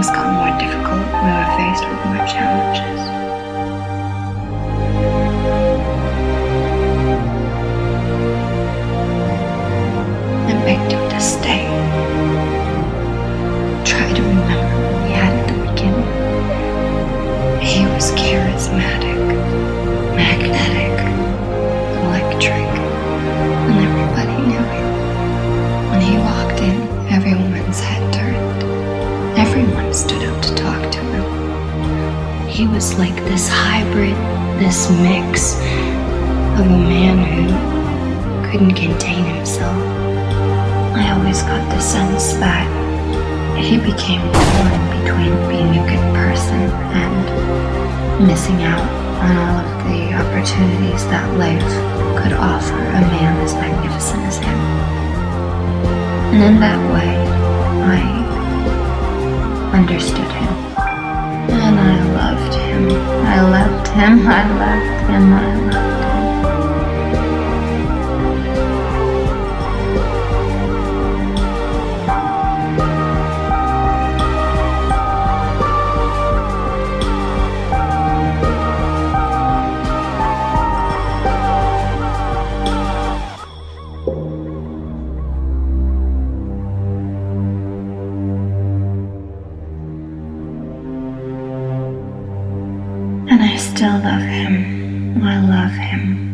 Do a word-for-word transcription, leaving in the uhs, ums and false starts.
things got more difficult, we were faced with more challenges. I begged him to stay. Try to remember what we had at the beginning. He was charismatic, magnetic, electric, and everybody knew him. When he walked in, everyone's head turned. Everyone stood up to talk to him. He was like this hybrid, this mix of a man who couldn't contain himself. I always got the sense that he became torn between being a good person and missing out on all of the opportunities that life could offer a man as magnificent as him. And in that way, I understood him. And I loved him. I loved him. I loved him. I loved him. And I still love him. I love him.